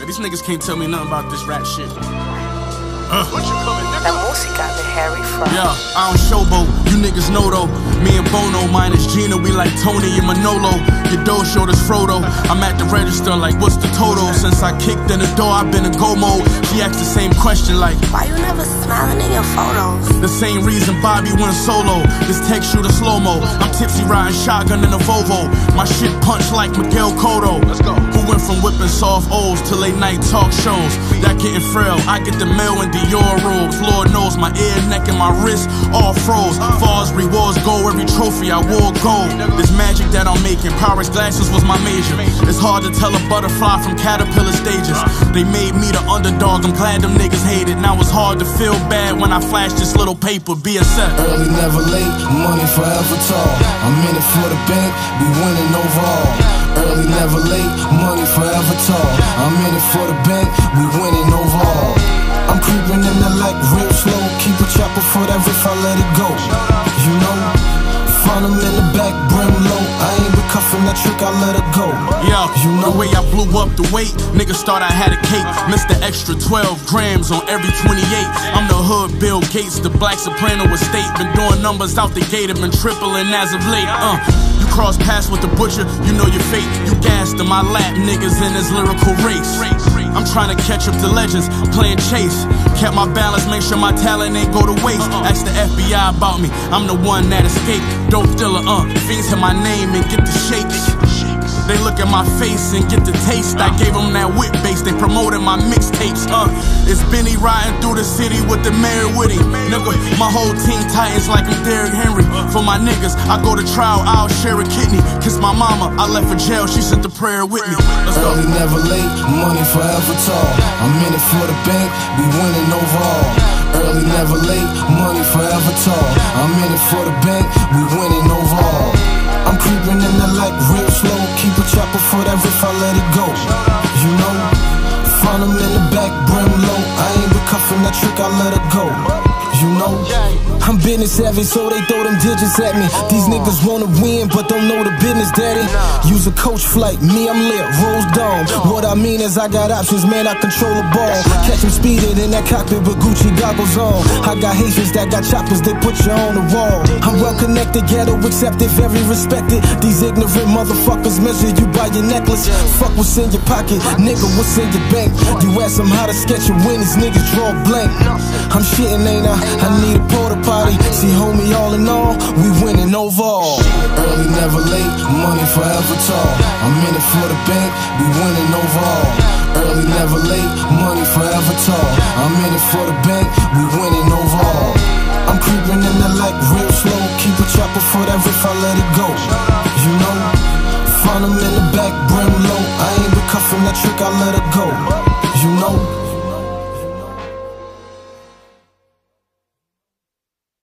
Yeah, these niggas can't tell me nothing about this rap shit. La música de Harry Fraud. Yeah, I don't showboat, you niggas know though. Me and Bono, minus Gina, we like Tony and Manolo. Your dough showed us Frodo. I'm at the register like, what's the total? Since I kicked in the door, I've been in go mode. She asked the same question like, why you never smiling in your photos? The same reason Bobby went solo. This tech shooter slow-mo. I'm tipsy riding shotgun in a Volvo. My shit punch like Miguel Cotto. Let's go. Who went from whipping soft O's to late night talk shows. That getting frail, I get the mail in Dior robes. Lord knows my ear, neck, and my wrist all froze. Far as rewards go, every trophy I wore gold. This magic that I'm making, Pyrex glasses was my major. It's hard to tell a butterfly from caterpillar stages. They made me the underdog, I'm glad them niggas hate it. Now it's hard to feel bad when I flash this little paper, BSF. Early, never late, money forever tall. I'm in it for the bank, we winning overall. Early, never late, money forever tall. I'm in it for the bank, we winning overall. I'm creeping in the like real slow. Keep a chopper for that if I let it go. You know, find them in the back, brim low. I ain't been cuffing that trick, I let it go. Yeah, you know the way I blew up the weight, niggas thought I had a cake. Mr. Extra 12 grams on every 28. I'm the hood Bill Gates, the black soprano estate. Been doing numbers out the gate, have been tripling as of late. You cross paths with the butcher, you know your fate. You gassed in my lap, niggas in this lyrical race. I'm trying to catch up to legends, playing chase. Kept my balance, make sure my talent ain't go to waste. Ask the FBI about me, I'm the one that escaped. Dope dealer, fiends hit my name and get the shakes. They look at my face and get the taste. I gave them that whip base, they promoted my mixtapes. It's Benny riding through the city with the mayor with him. Nigga, my whole team Titans like I'm Derrick Henry. For my niggas, I go to trial, I'll share a kidney. Kiss my mama, I left for jail, she sent the prayer with me. Let's go. Early, never late, money forever tall. I'm in it for the bank, we winning overall. Early, never late, money forever tall. I'm in it for the bank, we winning overall. I'm creeping in the like real slow. Keep a chopper for that if I let it go. You know, find them in the back, brim low. I ain't been cuffing that trick, I let it go. You know, I'm business savvy, so they throw them digits at me. These niggas wanna win, but don't know the business, daddy. Use a coach flight, me, I'm lit, Rose Dawn. What I mean is I got options, man, I control the ball. Catch him speeding in that cockpit with Gucci goggles on. I got Haitians that got choppers, they put you on the wall. I'm well connected, ghetto accepted, very respected. These ignorant motherfuckers measure you by your necklace. Fuck what's in your pocket, nigga, what's in your bank? You ask them how to sketch a win, these niggas draw blank. I'm shitting, ain't I need a porta potty. See, homie, all in all, we winning overall. Early, never late, money forever tall. I'm in it for the bank, we winning overall. Early, never late, money forever tall. I'm in it for the bank, we winning overall. I'm creeping in the like real slow. Keep a chopper for that if I let it go. You know, find them in the back, brim low. I ain't been cuffing that trick, I let it go. You know.